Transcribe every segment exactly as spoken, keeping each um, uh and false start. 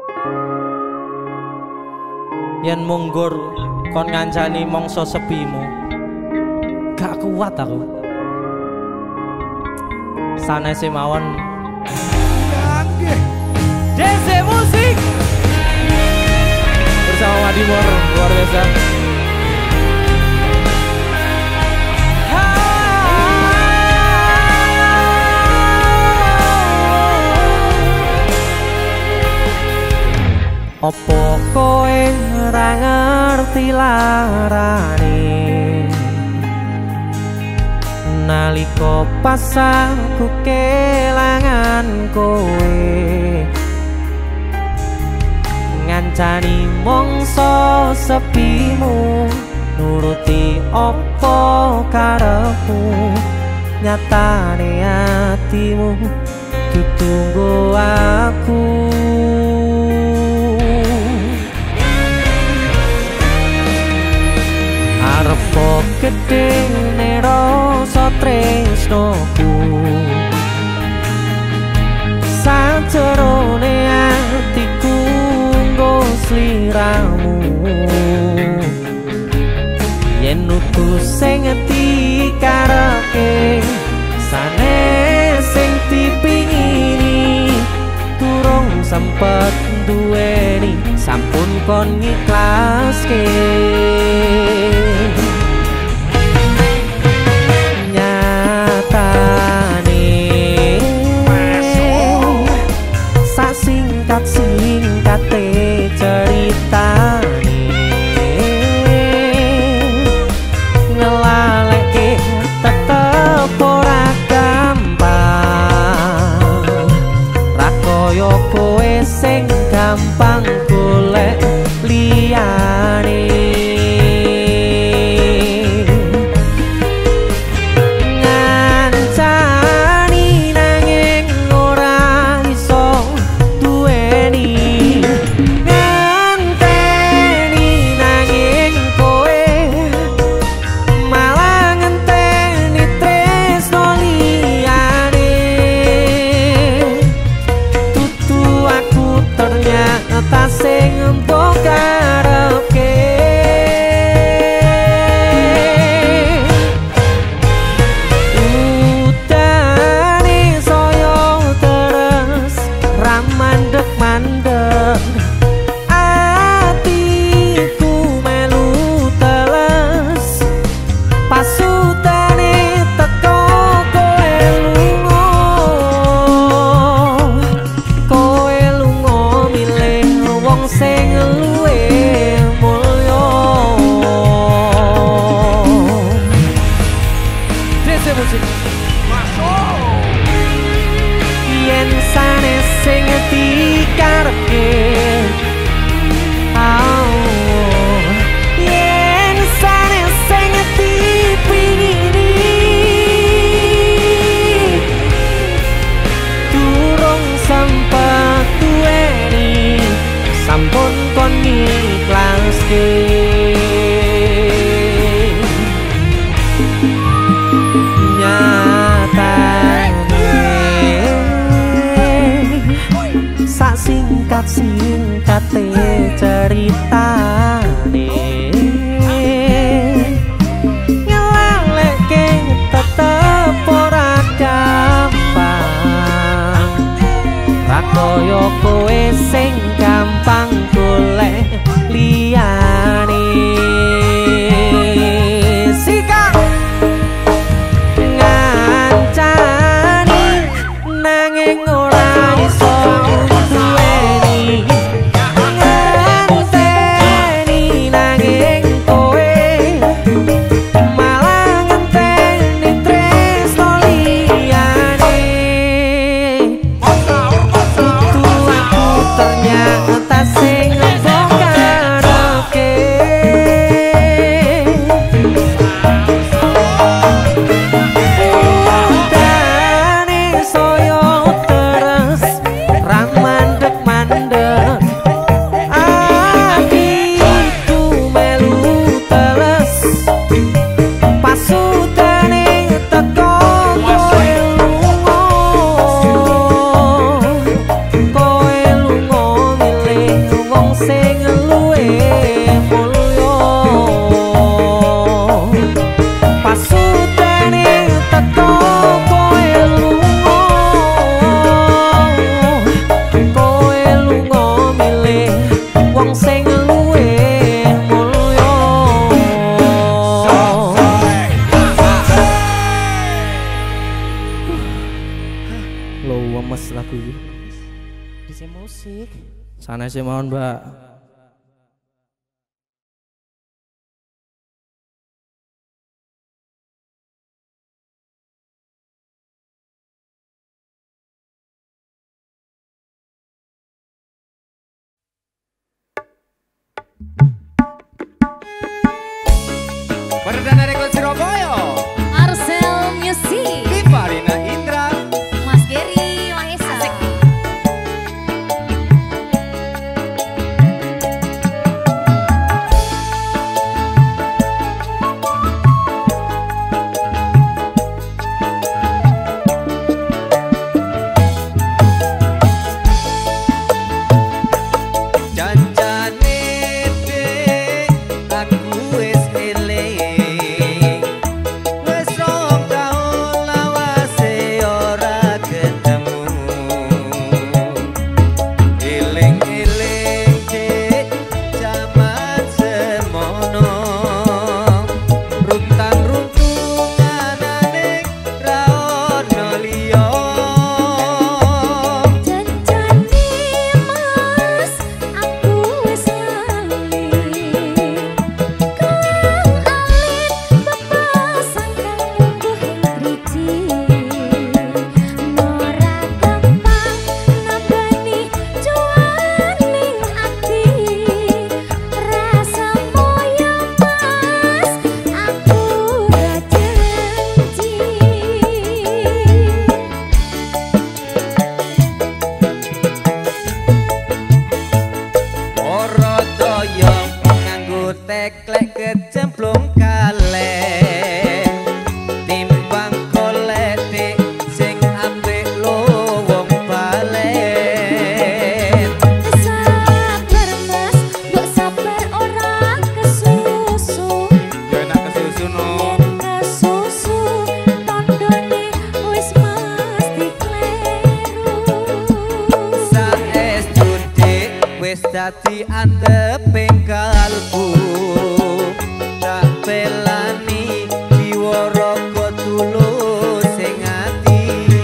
Yen munggur kon ngancani mongso sepimu, gak kuat aku. Sanese mawon. D C Musik bersama Madimor luar biasa. Opo koe ora ngerti larane nalika pas aku kelangan koe ngancani mongso sepimu nuruti opo karepmu nyatane atimu ditunggu aku. Arep gedhe rasa tresnoku sajerone atiku nggo sliramu yen utus sing dikarepke sanes sing dipingini durung sempet duweni sampun kon ngiklaske. Singkate ceritane ngelaleke tetep ora gampang ra koyo kowe sing gampang golek liyane. Yen sanes sing dikarepke oh yen sanes sing dipingini durung sempet duweni sampun kon ngiklaske. Singkat singkat wemes lagu iki. Bisa musik. Sanesé mawon, Mbak. Perdana Rekod Surabaya. Arcel Music. Divarina Indra. Mas Geri Maesa. Asik. Teklek kecemplung kaleh timbang kolete sing apik lo wong balen. Sabar mas, mbok sabar ora kesusu. Ya enak kesusu no. Yen kesusu tandane wis mesti kleru. Saestu dik wis dadi anteping kalbu. Pelani jiwa raga tulus sing ati.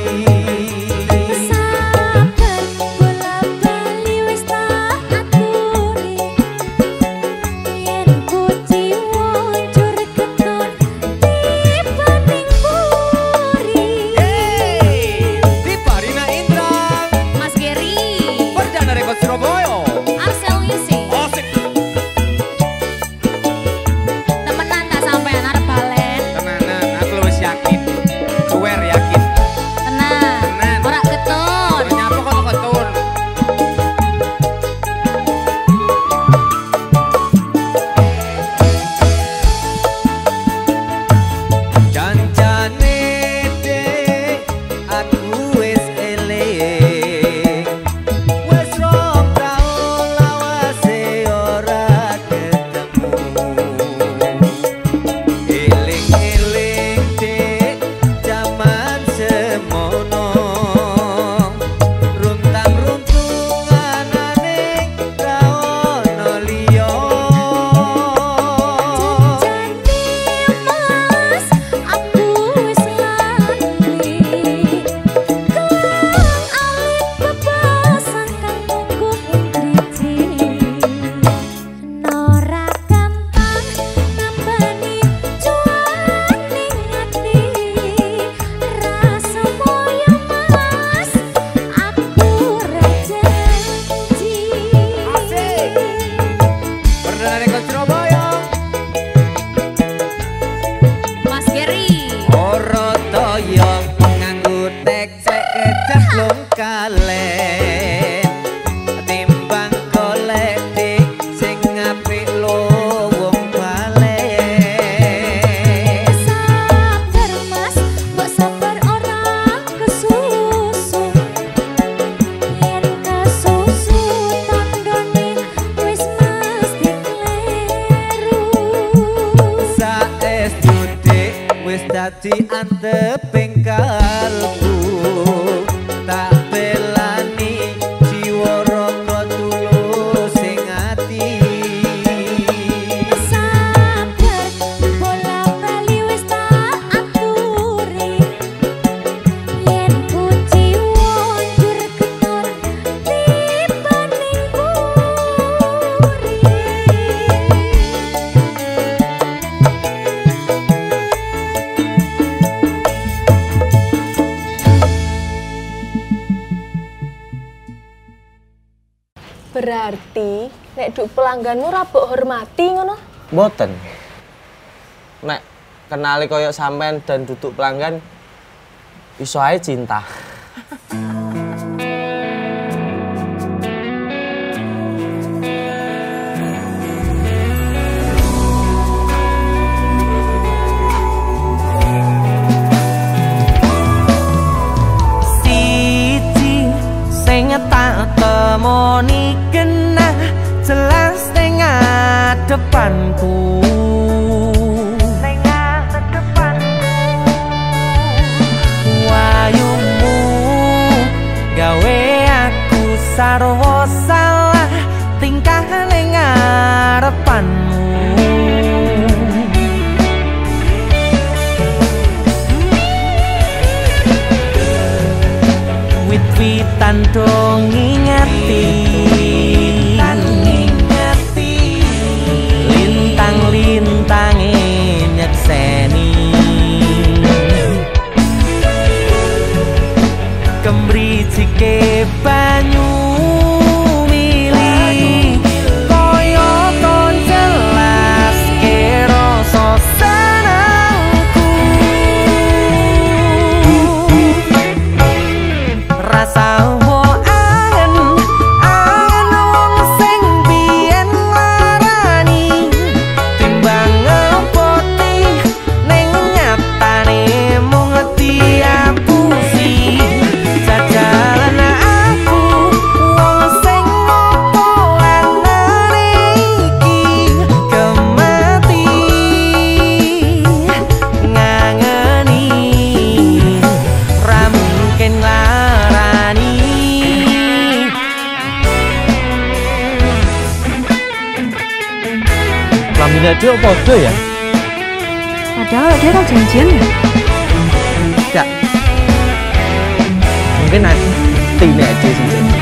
Sabar bola bali wis tak aturi. Yen ku jiwa njur keton tibaning puri. Hey, Divarina Indra. Mas Geri. Perdana Rekod Surabaya. Arcel Music. Asik. Temenan tak sampean arep balen. Tenanan, aku wis yakin. Suwer yakin. Tenang. Tenan. Ora ketun. Nyapa kok ketun. Jancane dek aku wis eling. Wis rong taun lawase ora ketemu. Eling-eling dek jaman semono. Runtang-runtung anane ra ono liya. Mas, aku wis lali. Kelang alit bebasan kang tunggu driji. Nora gampang ngambani juaning ati. Rasa moyo mas, aku ra janji. Perdana Rekod Surabaya. Mas Geri. Ora toyo nganggo teklek kecemplung kaleh timbang golek dik sing apik lo wong balen. Sabar mas, mbok sabar ora kesusu. Yen kesusu tandane wis mesti kleru. Saestu dik wis dadi anteping kalbu. Tak belani jiwa raga tulus sing ati. Sabar bola bali wis tak aturi. Yen ku jiwa Berarti nek duk pelangganmu ra mbok hormati ngono? Mboten. Nek kenali koyo sampean dan duduk pelanggan iso ae cinta. Tak temoni kena jelas tengah depanku, tengah depanku. Wayumu gawe aku sarwa salah tingkah ning ngarepanmu. Wit-witan dong ngingati, lintang-lintange nyekseni, kemricike banyu mili koyo ton jelas ke rasa senengku. Rasa dia podo ya? Padahal dia kan janjian ya? Enggak. Mungkin nanti ini aja sih janji.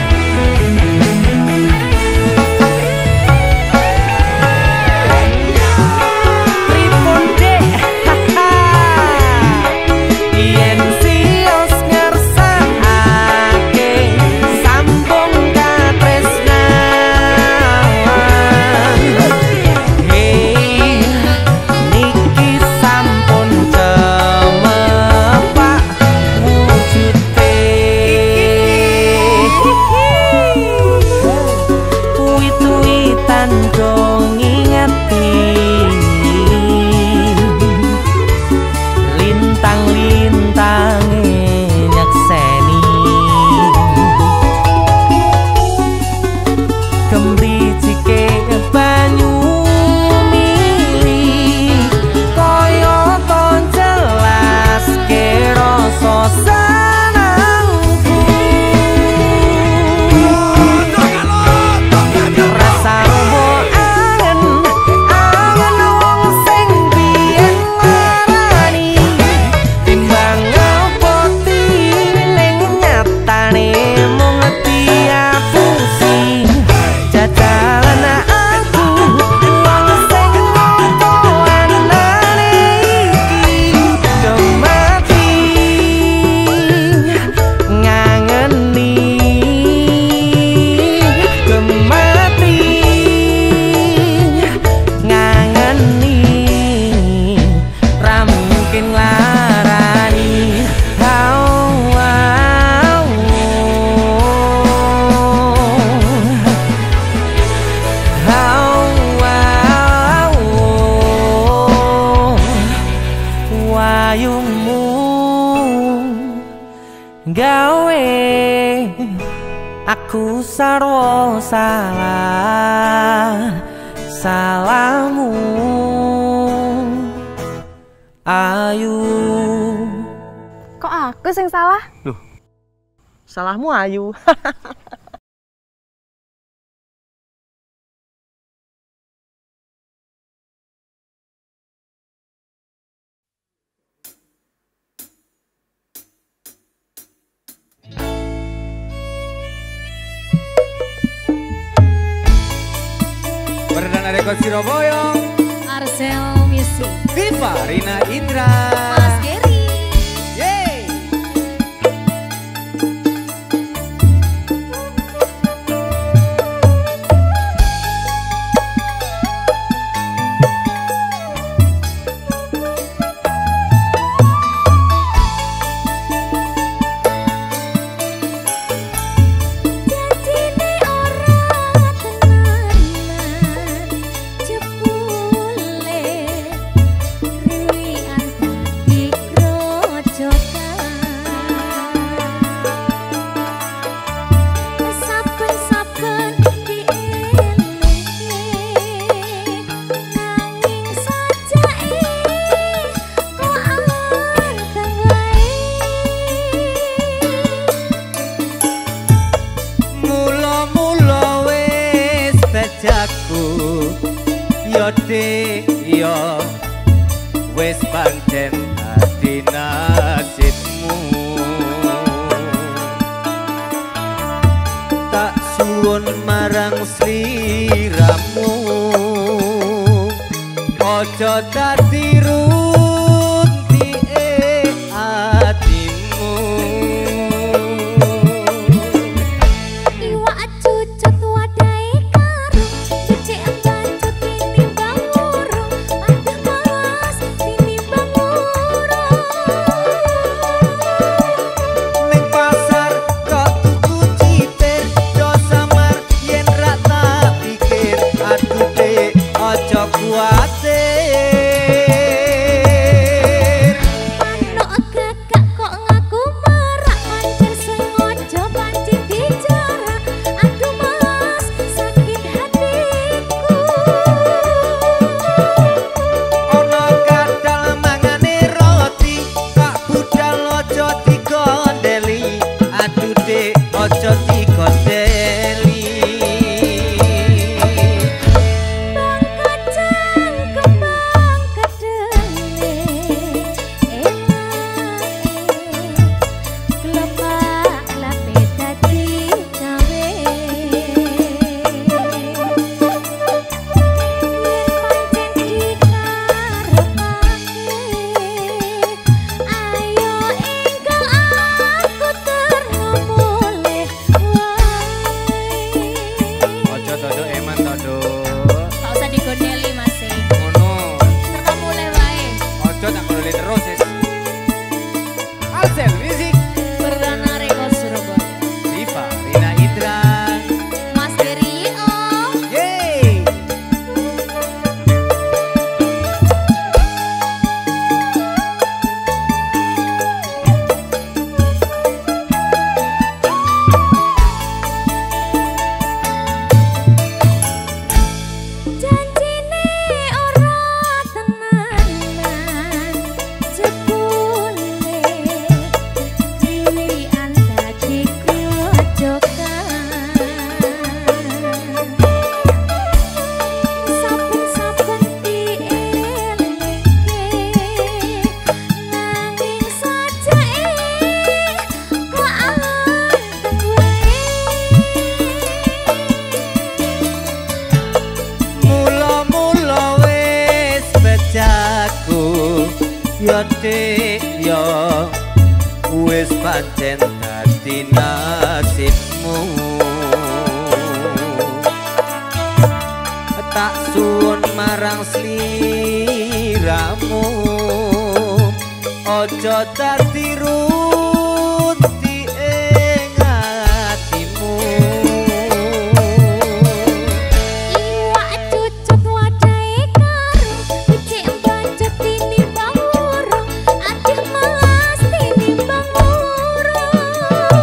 Gawe aku sarwa salah, salahmu Ayu. Kok aku sing salah? Loh, salahmu Ayu. Perdana Rekod Surabaya, Arcel Music, Viva Rina Indra, Mas Geri. Yeay. Ojo dadi runtike atimu. Iwak cucut wadahe karo becik bancut tinimbang urung. Aduh malas tinimbang urung. Ning pasar kok tuku citir do samar yen ra tak pikir. Aduh dek ojo kuatir. Manuk gagak kok ngaku merak pancen sengaja pancen dijarak. Aduh malas sakit hatiku. Ono kadal mangane roti tak budal ojo digondeli. Aduh dek ojo digondeli. Bang kacang kembang kedene enake kelopak lape dadi gawe. Yen pancen dikarepake ayo engkang aku terno mulih wae. Ojo todo eman todo. Gak usah digondeli Mas e. Ngono. Terus mulai wae. Ojo tak boleh terus. Sis. Alsel Music. Perdana Rekor Surabaya. Diva Rina Indra. Mas Dery oh. Yeay. Janjine ora tenanan jebule pilihan dadi grojokan. Saben-saben dielingke nanging sajake kok anteng wae. Mula-mula wis bejaku yo dik yo wis pancen dadi nasibmu. Tak suwun marang sliramu ojo dadi runti ing atimu. Iwak cucut wadahe karo becik bancut tinimbang urung. Aduh malas tinimbang urung.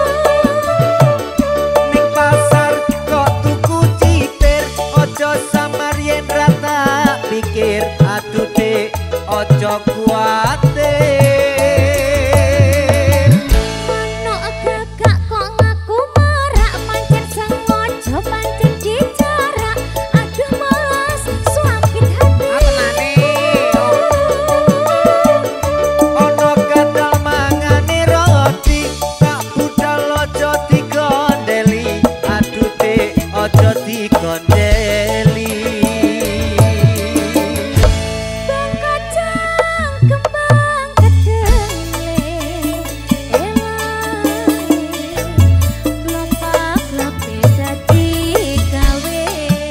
Ning pasar kok tuku citir ojo samar yen ra tak pikir. Aduh dek ojo kuatir. Manuk gagak kok ngaku merak pancen sengaja pancen dijarak. Aduh malas sakit hatiku. Ono kadal mangane roti tak budal ojo digondeli. Aduh dek ojo digondeli. Bang kacang kembang kedele enake kelopak lape dadi gawe.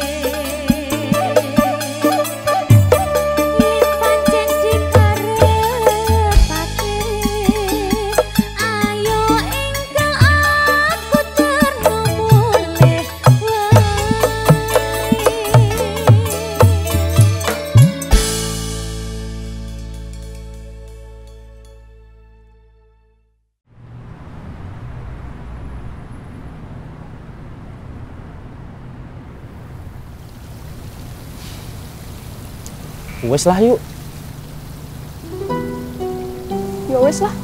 Yen pancen dikarepake ayo engkang aku terno mulih wae. Wes lah yuk. Ya wis lah.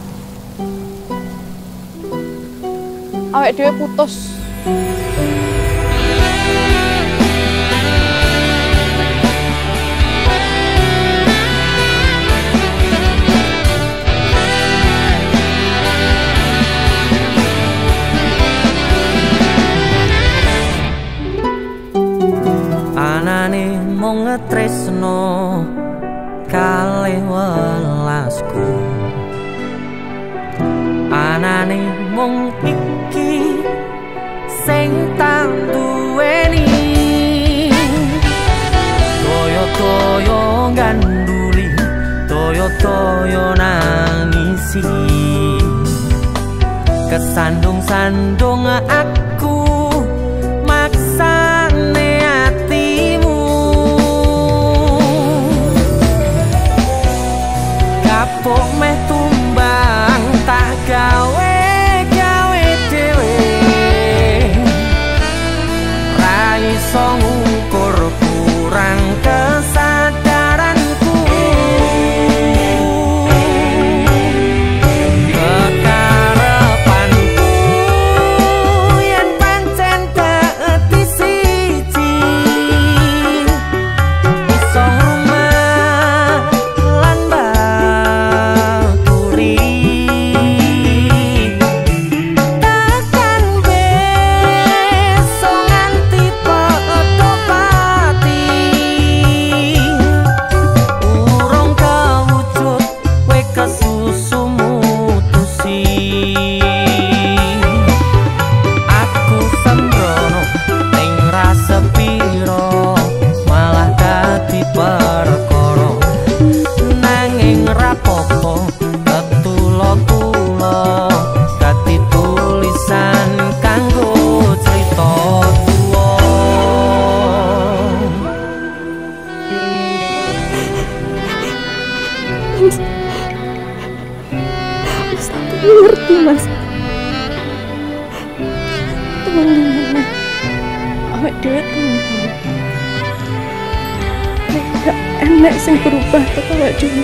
Awake dhewe putus. Anane mung ngetresno kalih welasku anane mung iki sing tak duweni toyo-toyo ganduli toyo-toyo nangisi kesandung-sandung aku maksane hatimu kapok meh tumbang tak gawe gawe dhewe ra iso ngukur kurang kesadaranku kekarepanku yen pancen keeti siji iso rumah lan baturi takkan besok nganti padha pati urung kawujud kowe kesusu mutusi aku sembrono ning rasa piro malah dadi perkara nanging rapopo ketulo-tulo dadi tulisan kanggo crita tuwa Mas aku ngerti mas. Teman-teman, awak dewe teman. Nek gak enek sing berubah kok awak dewe.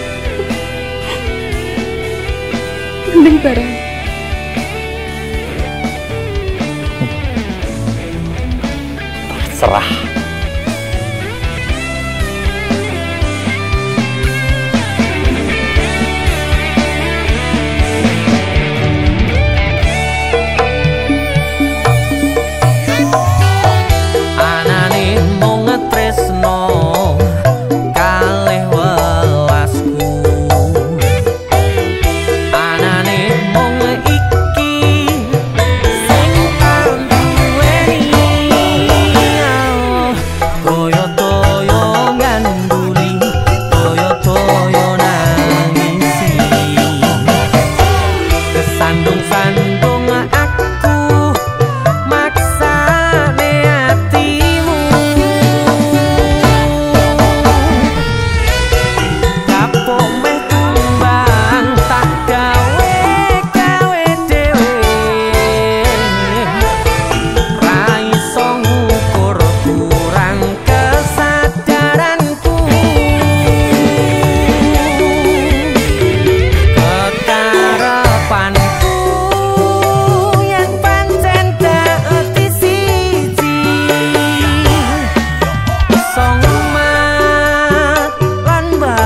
Mending bareng. Serah. anane mung tresno kalih welasku anane mung iki sing tak duweni toyo-toyo nganduli toyo-toyo nangisi kesandung-sandung aku maksane hatimu kapok meh tumbang tak gawe gawe dhewe ra iso ngukur kurang kesadaranku kekarepanku yen pancen keeti siji iso ngumat lan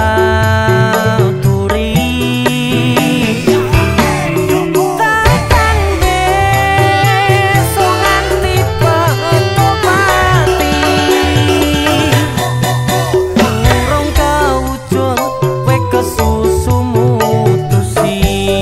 baturi takkan besok nganti padha pati urung kawujud kowe kesusu mutusi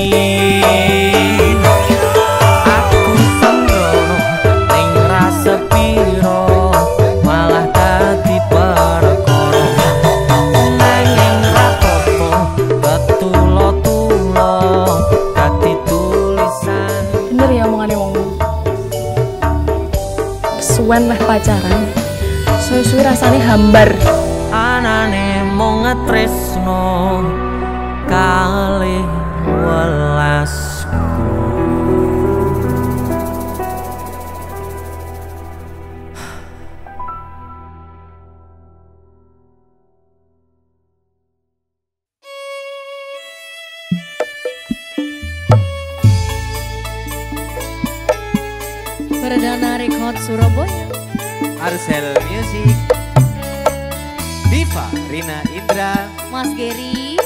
aku sembrono ning rasa piro malah dadi perkara nanging rapopo ketulo-tulo dadi tulisan Bener ya omongane wong. Kesuwen meh pacaran. Suwe-suwe rasane hambar. anane mung tresno kalih welasku Perdana Record Surabaya. Marcel Music Diva Rina Indra Mas Geri.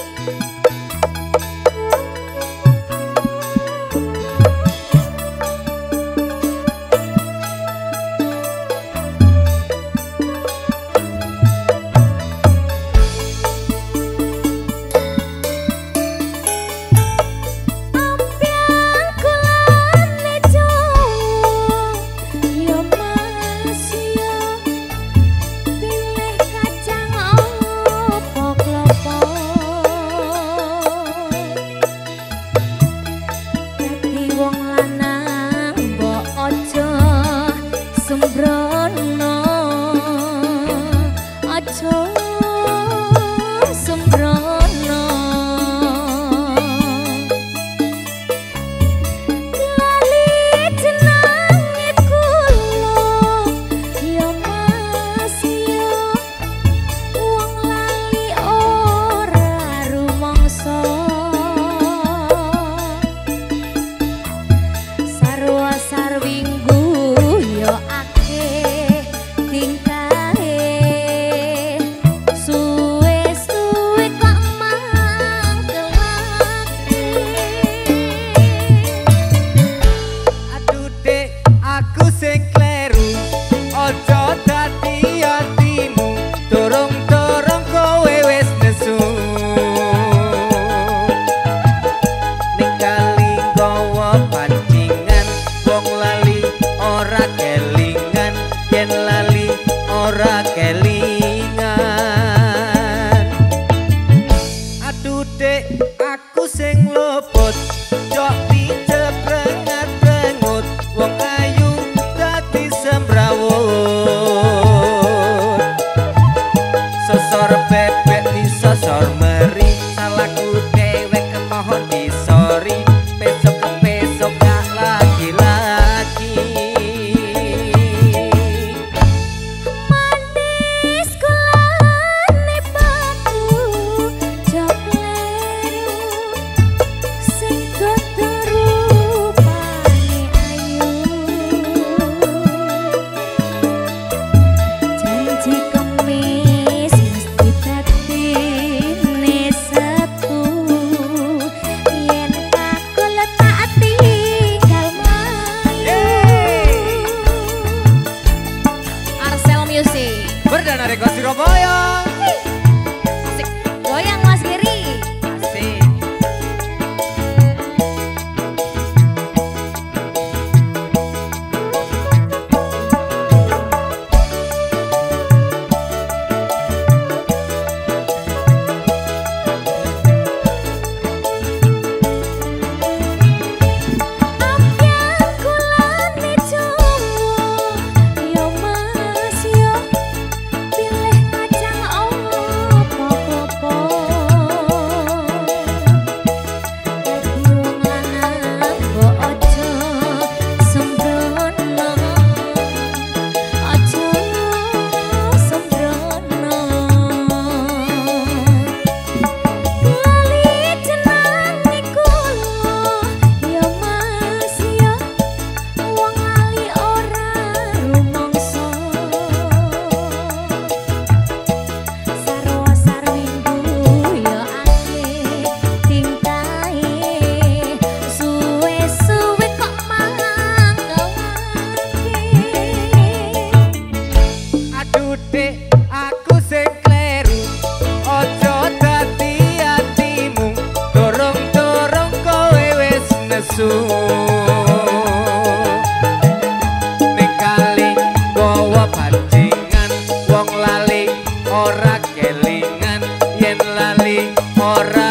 ning kali gawa pancingan wong lali ora kelingan yen lali ora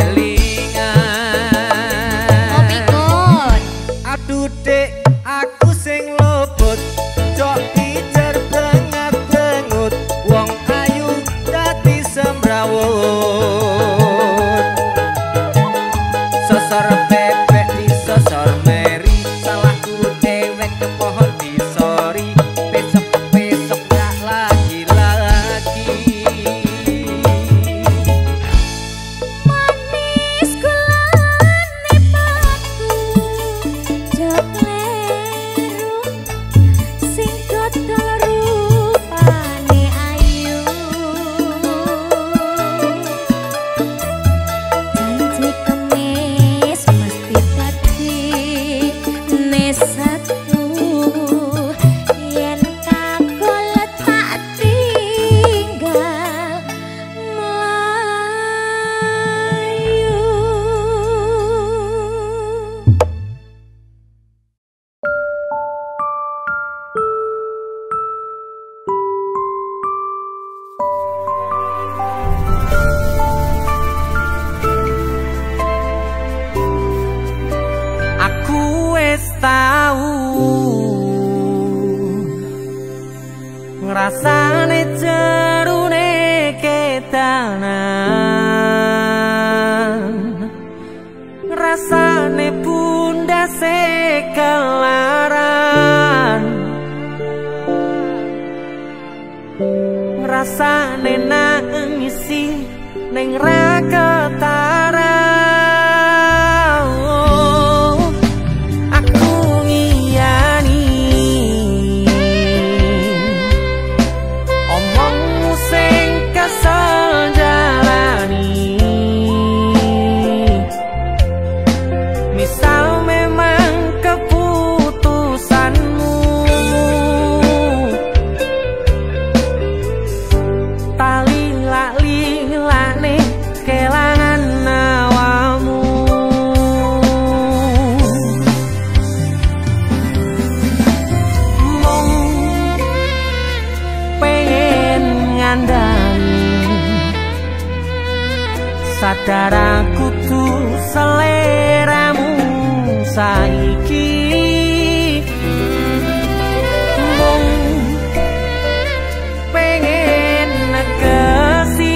kelingan aduh dek aku sing lobot cok pijer banget bengut wong ayu dadi semrawut sosor bebek disosor meri salahku dewek ke pohon disori besok besok gak lagi lagi Manis gulane batu jok leru sing dodol rupane ayu janji kemis mesti dadi nesatu yen kagol tak tinggal melayu. Aku wis tau ngrasane jerune kedanan ngrasane pundase kelaran ngrasane nangisi ning ra ketara sadar aku tuh seleramu saiki mung pengen negesi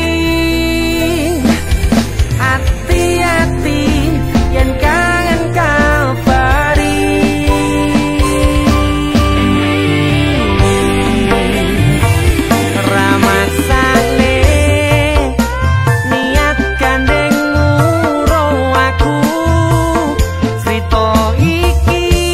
hati-hati yen kangen kabari ramaksane niat gandeng muro aku crito iki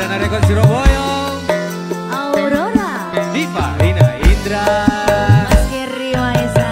Sarana Rekod Surabaya, Aurora, Diva Rina Indra. Mas Keri Maesa.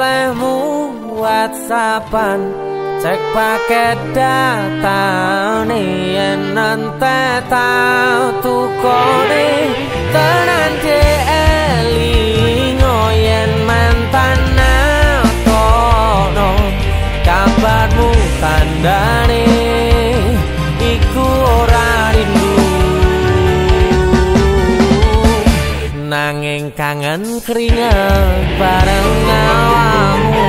lemu WhatsAppan cek paket data nih yen nanti tau tukone tenan elingo yen mantan kono kabarmu tandane iku ora rindu nanging kangen keringet bareng awamu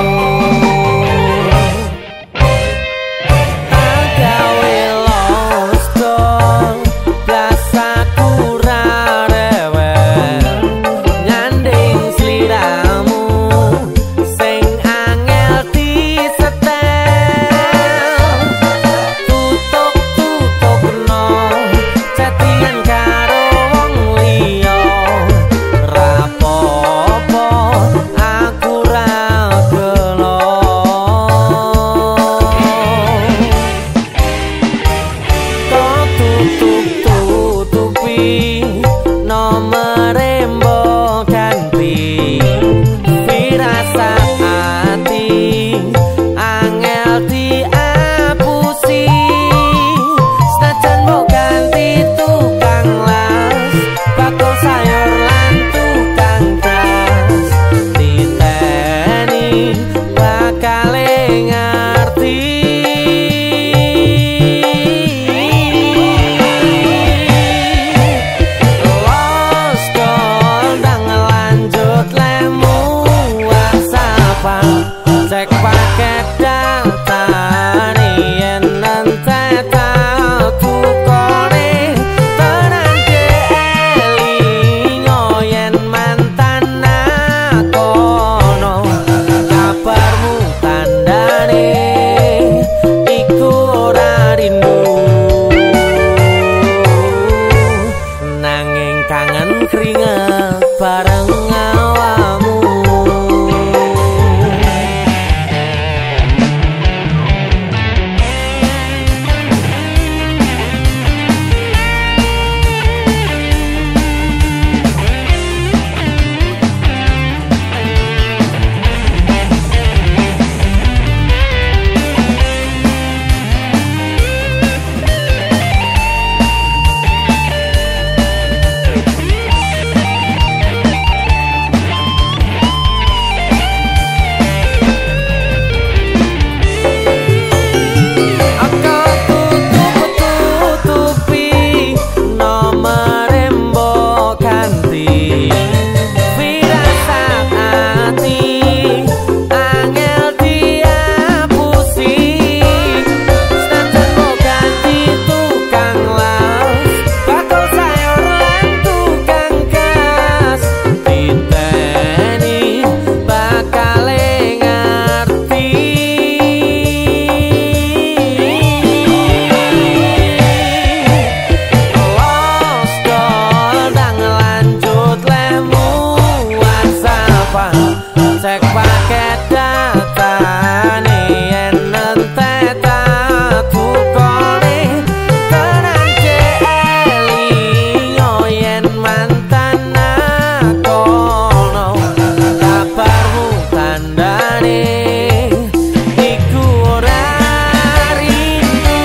agawe lost dong biasa kurang rewel nyanding sliramu sing angel disetel tutup-tutup no chattingan karo wong liya rapopo aku ra gelo kok tutup-tutupi nomere mbok ganti firasat ati angel diapusi senajan mbok ganti tukang las bakul sayur lan tukang gas diteni bakale ngerti lost kondang lanjut lemu WhatsAppan cek paket data nih yen nanti tau tukone tenan elingo yen mantan kono kabarmu tandane iku ora rindu nanging kangen keringet bareng awamu Aku tutup-tutupi nomere mbok ganti firasat ati angel diapusi senajan mbok ganti tukang las bakul sayur lan tukang gas diteni bakale ngerti lost kondang lanjut lemu WhatsAppan cek paket data nih yen nanti tau tukone tenan elingo yen mantan kono kabarmu tandane iku ora rindu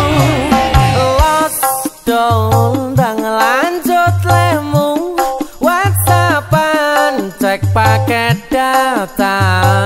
lost dondang lanjut lemu WhatsAppan cek paket data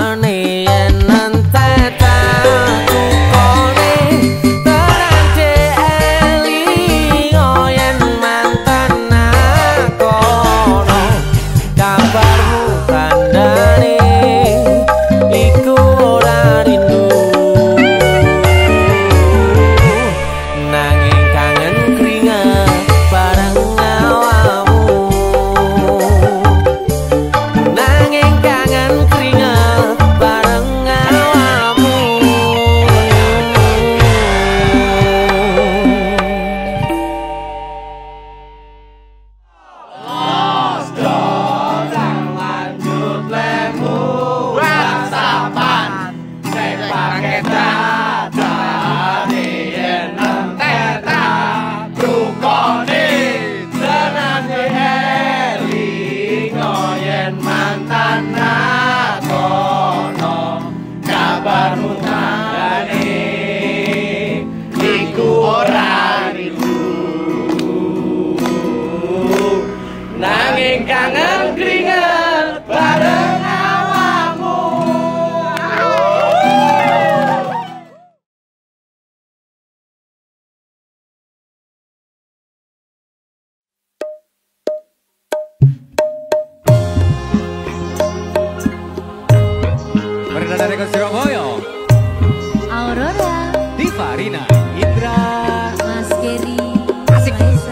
Berada dari Surabaya, Aurora, Diva Rina Indra. Mas Geri, Asik. Maisa.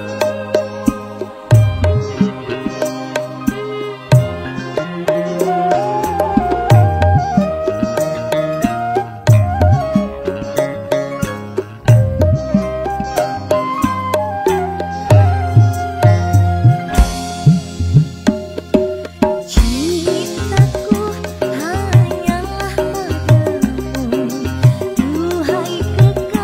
Cintaku hanyalah padamu, duhai kekasih.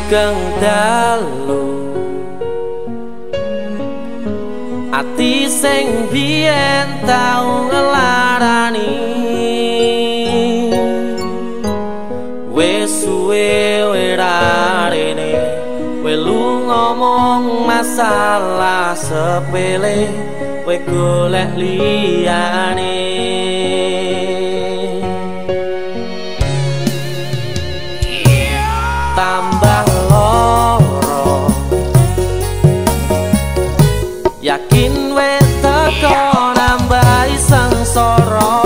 sugeng dalu ati sing biyen tau ngelarani wis suwe werarene welu ngomong masalah sepele we golek liyane tambah loro yakin we teko nambahi sengsara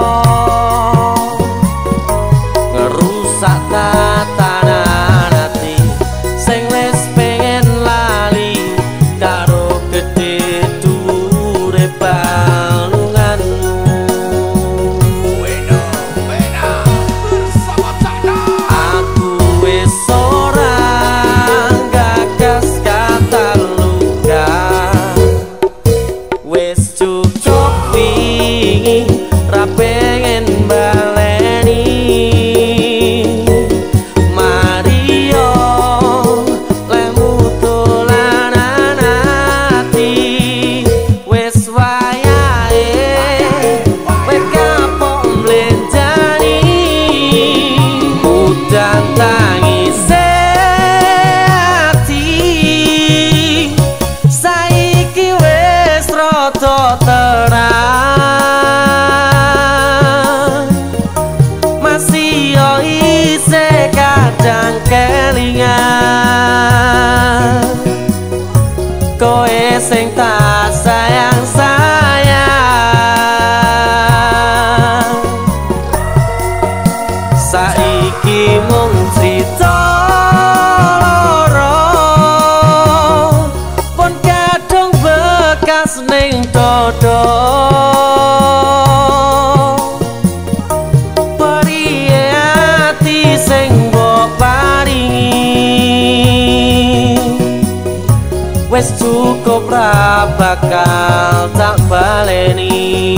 ngerusak tatanan ati sing wis pengen lali karo gedhe dhuwure balunganmu aku wis ora gagas kata luka wis cukup wingi ra pengen baleni Mario lemu dolanan ati wis wayahe kowe kapok mlenjani udan tangise ati saiki wis rada terang masih yo isih kadang kelingan kowe sing tak sayang sayang saiki mung crita loro pun kadung bekas ning dodo periye ati sing mbok paringi wis cukup ra bakal tak baleni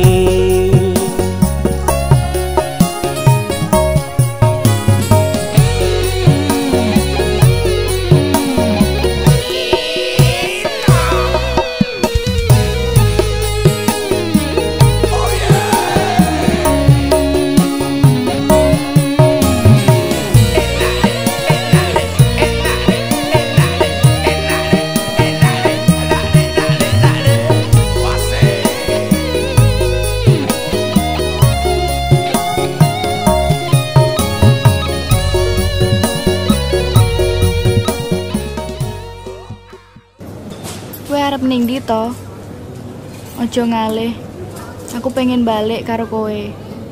Kowe arep ning ndi to? Aja ngalih. Aku pengen balik karo kowe.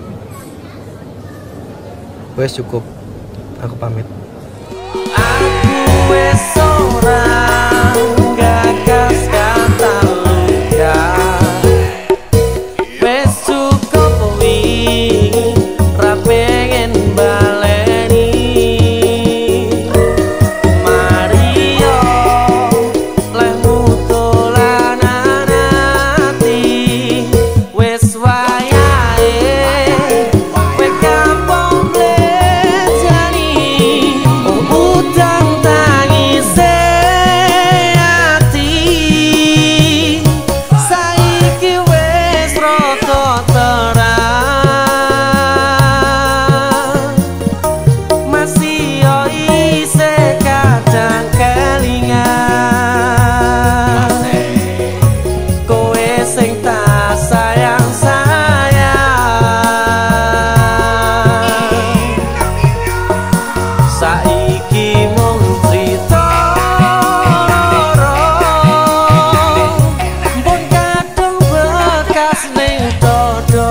Wes cukup. Aku pamit. aku wis ora gagas kata luka wis cukup wingi ra pengen baleni Mario lemu dolanan ati wis wayahe kowe kapok mlejani udang tangise ati saiki wis rada terang masih yo isih kadang kelingan kowe sing tak sayang sayang saiki mung crita loro mbok kadung bekas ning dodo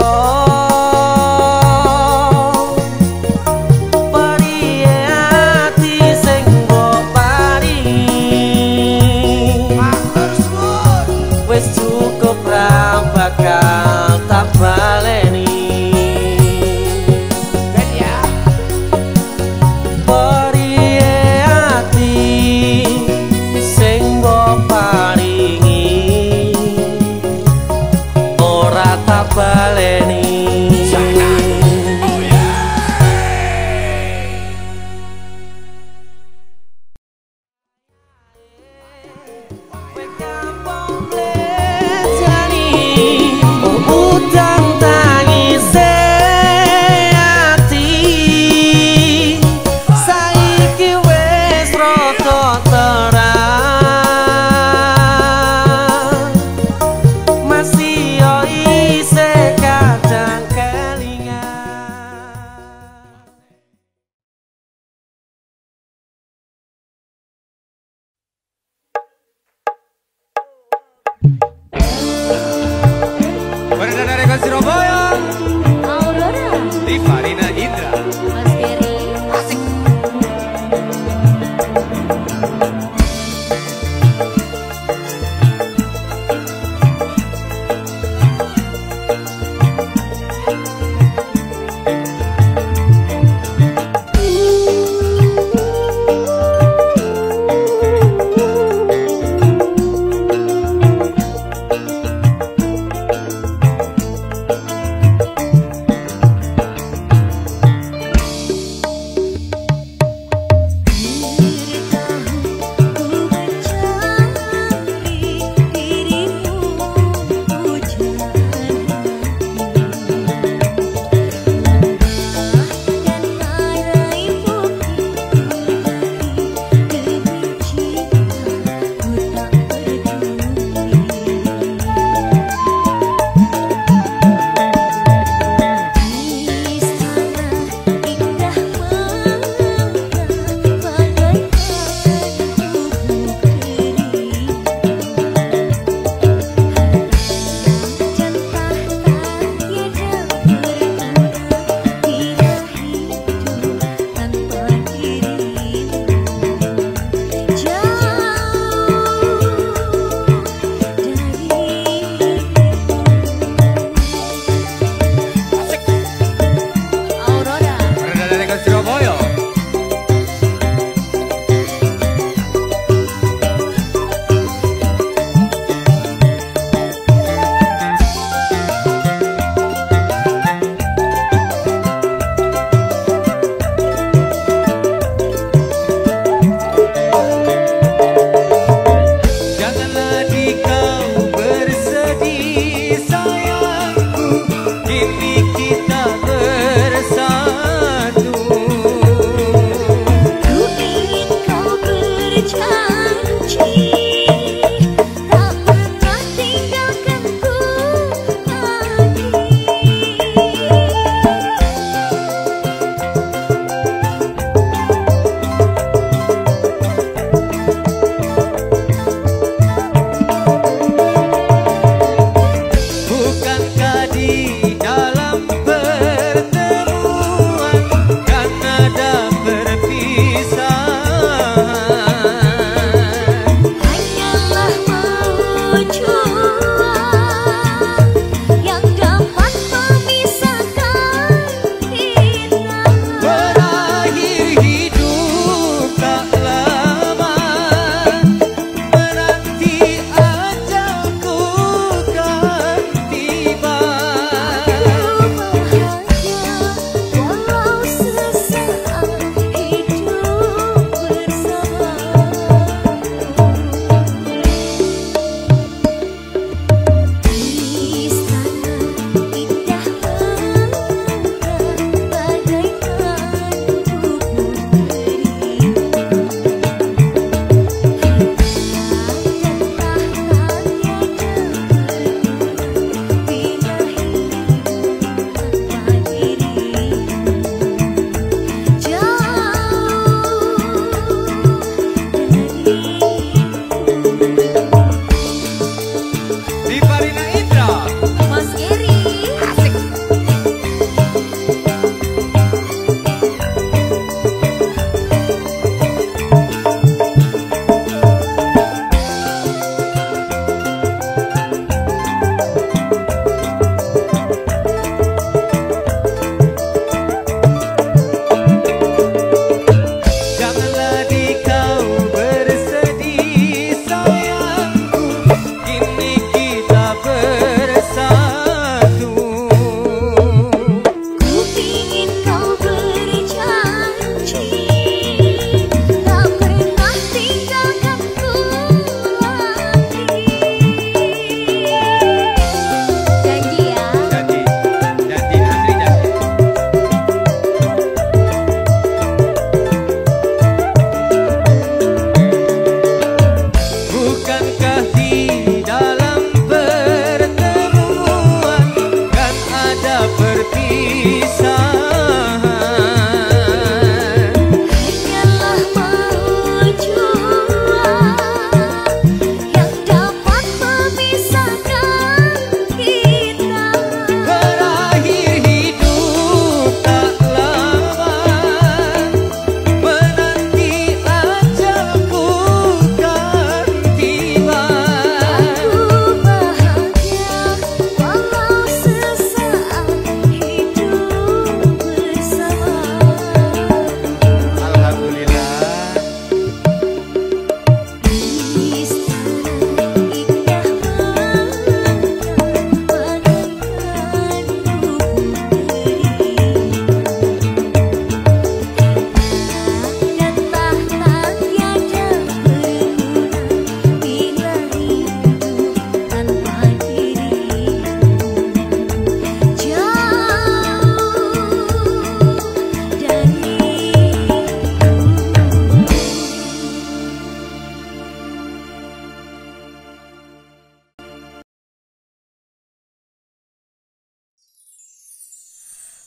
periye ati sing mbok paringi wis cukup ra bakal tak baleni periye ati sing mbok paringi ora tak baleni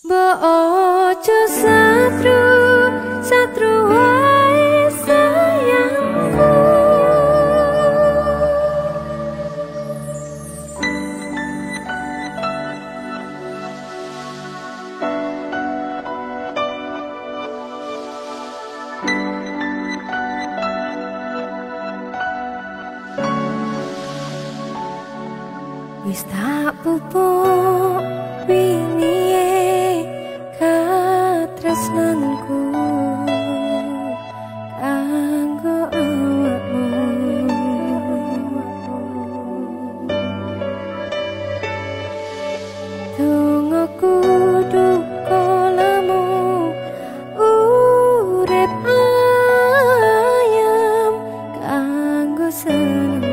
Mbok ojo satru, satru wae sayangku. Wis tak pupuk wingi katresnanku kanggo awakmu. Dongaku duka lamu urip ayam kanggo seneng.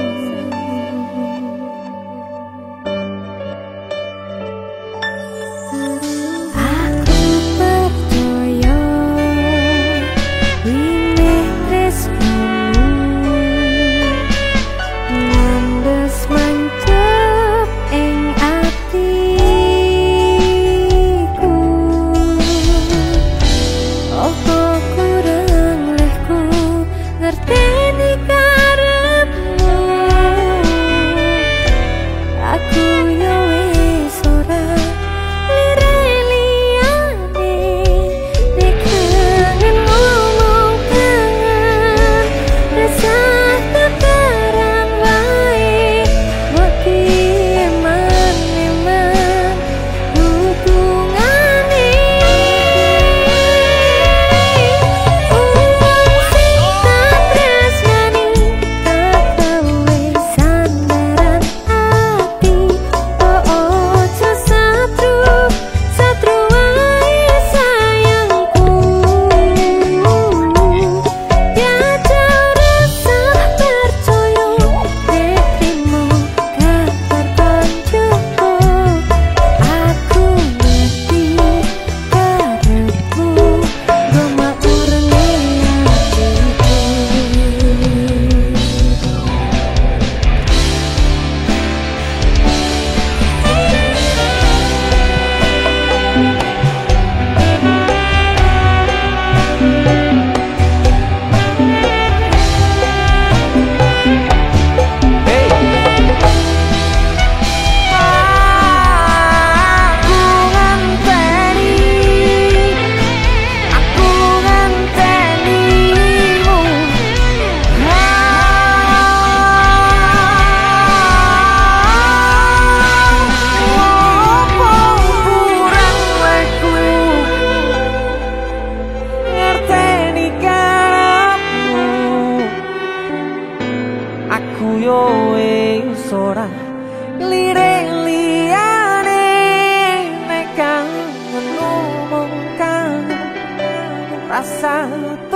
Rasa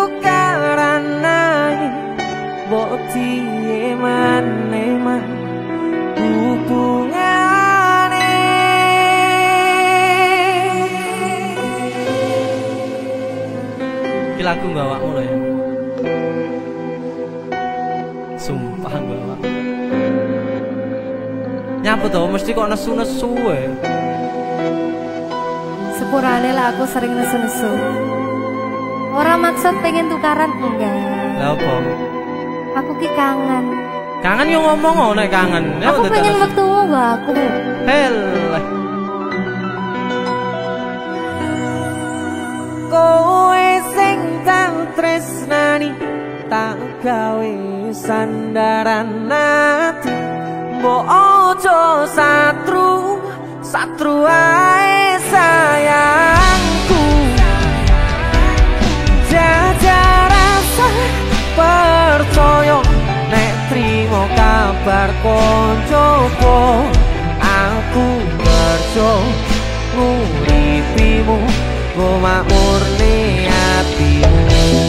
tukaran nai boti eman-eman hubungane. Iki lagu mbawakmu lho ya. Sumpah mbawak. Nyapa to mesti kok nesu-nesu wae. Sepurane lah aku sering nesu-nesu. Orang maksud pengen tukaran enggak. Lah apa? Aku ki kangen. Kangen yo ngomong oh nek kangen. Aku pengen waktu aku. Hel. Kowe sing tak tresnani tak gawe sandaran ati. Mbok ojo satru, satru ae sayangku. Jajak rasa percaya nek trimo kabar koncoku. Aku kerja nguripimu, go makmurne atimu.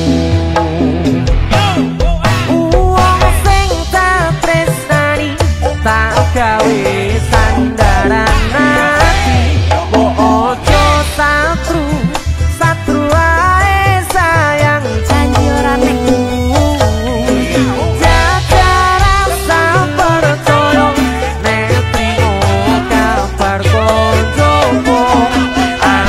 Uang sing tak tresnani tak gawe sandaran ati. Mbok ojo satru, satru ae sayang. Janji ora nek Aku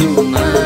cuma